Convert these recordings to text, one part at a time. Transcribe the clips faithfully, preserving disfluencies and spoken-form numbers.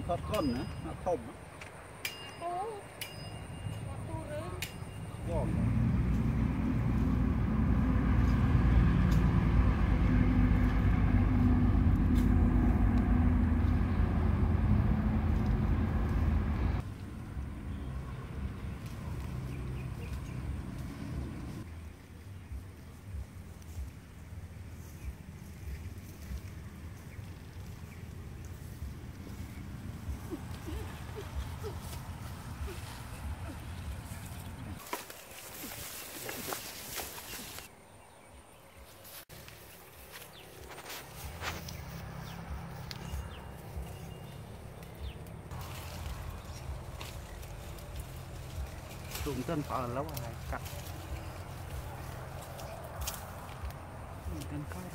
thoát con nữa nó không á. สูงเกินพอแล้วอะไรกัดเกินก้อย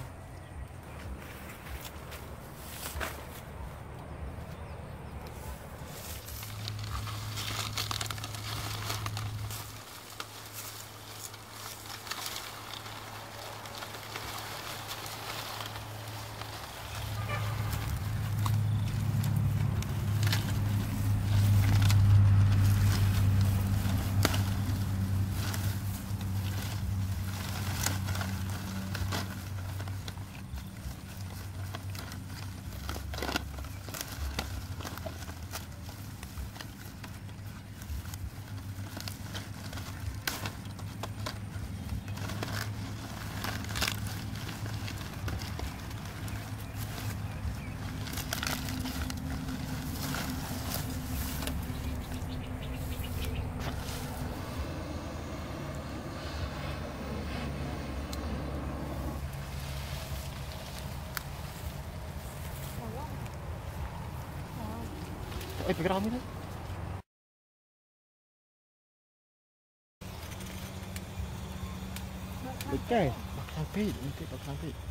Ê, phải cái đó mới đấy. Được cái, bạc sang phi, cái bạc sang phi.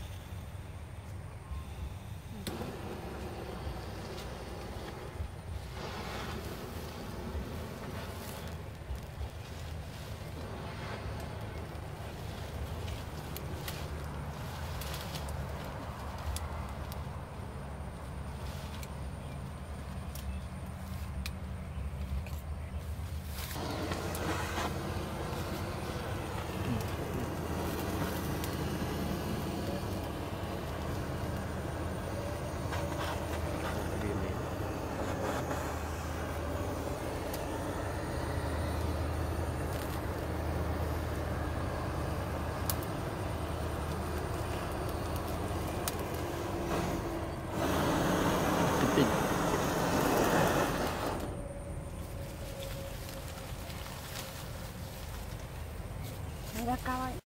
Ra cao ấy.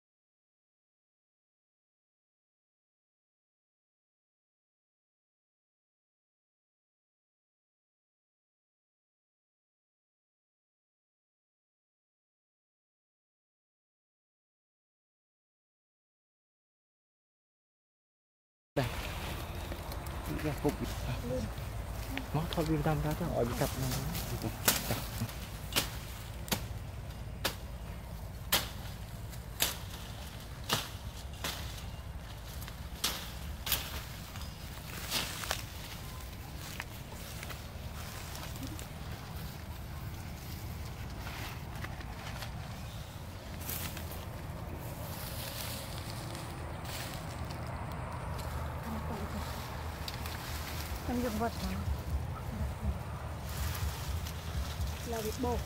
Đây. Cái phục. Nó thôi viên tâm ra cho ở bị cặp này. Em dùng vật hả? Là bị bột.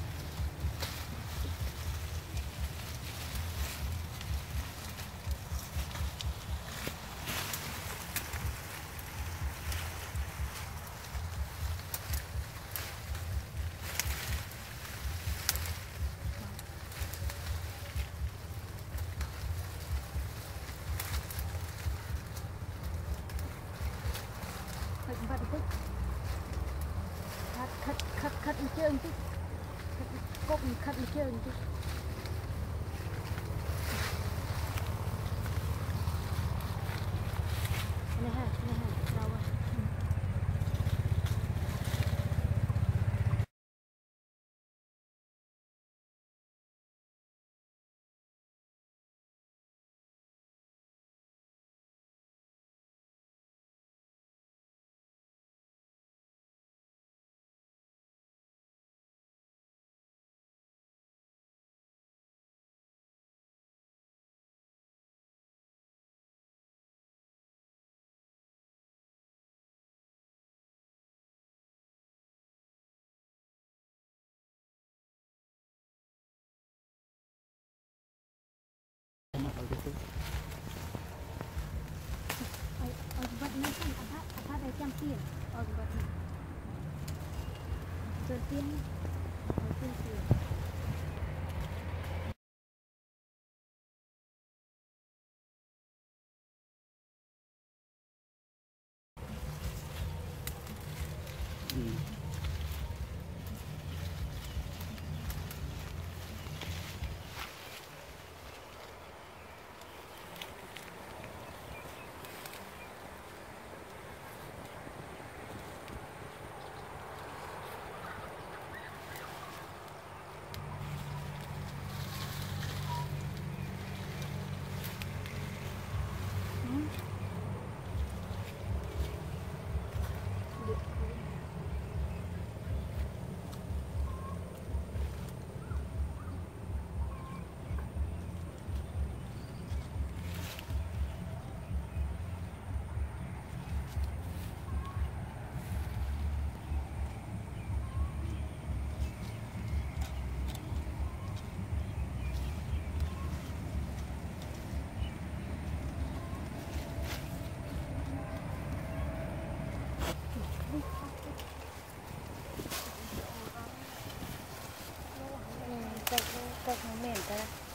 Vật tích khát khát khát khát chơi tích cốc khát chơi tích Cậu cậu nó mềm ta